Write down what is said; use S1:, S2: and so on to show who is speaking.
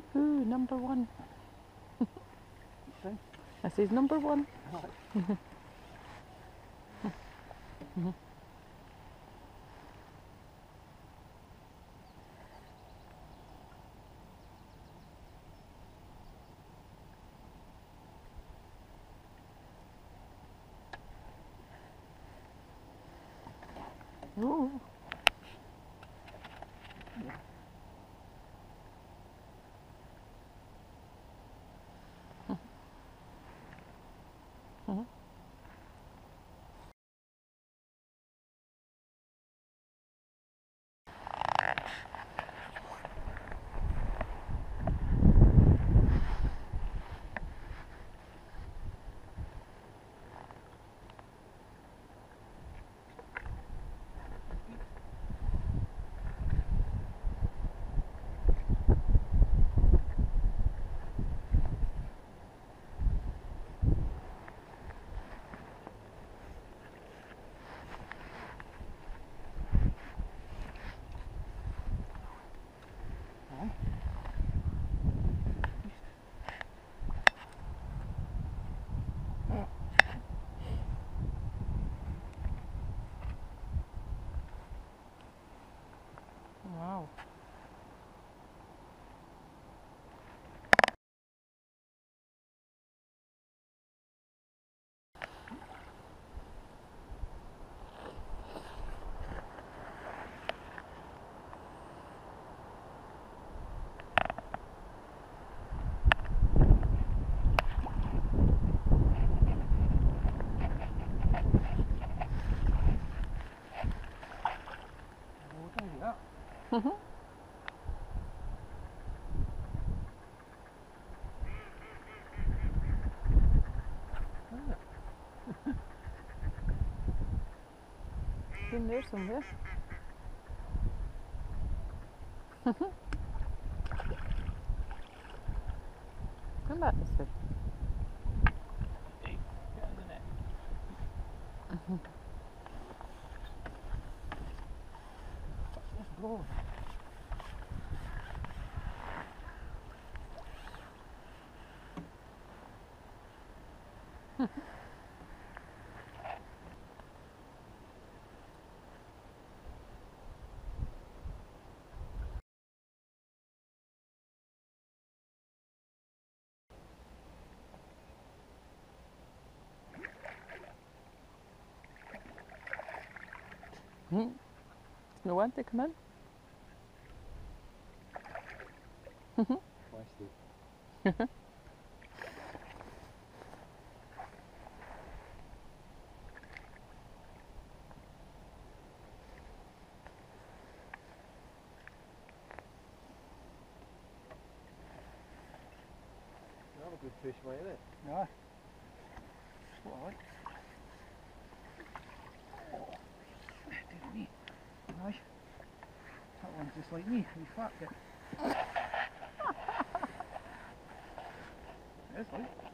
S1: Ooh, number one. This is number one. Ooh. Wow. Mhm. It's in there somewhere. Come back this way.
S2: Hey, get in the net. Let's go.
S1: No one to come in.
S2: That's a good fish, mate, isn't it?
S3: Yeah. That's what I like. Oh, dear me. Aye. That one's just like me, we fat bit. It is like.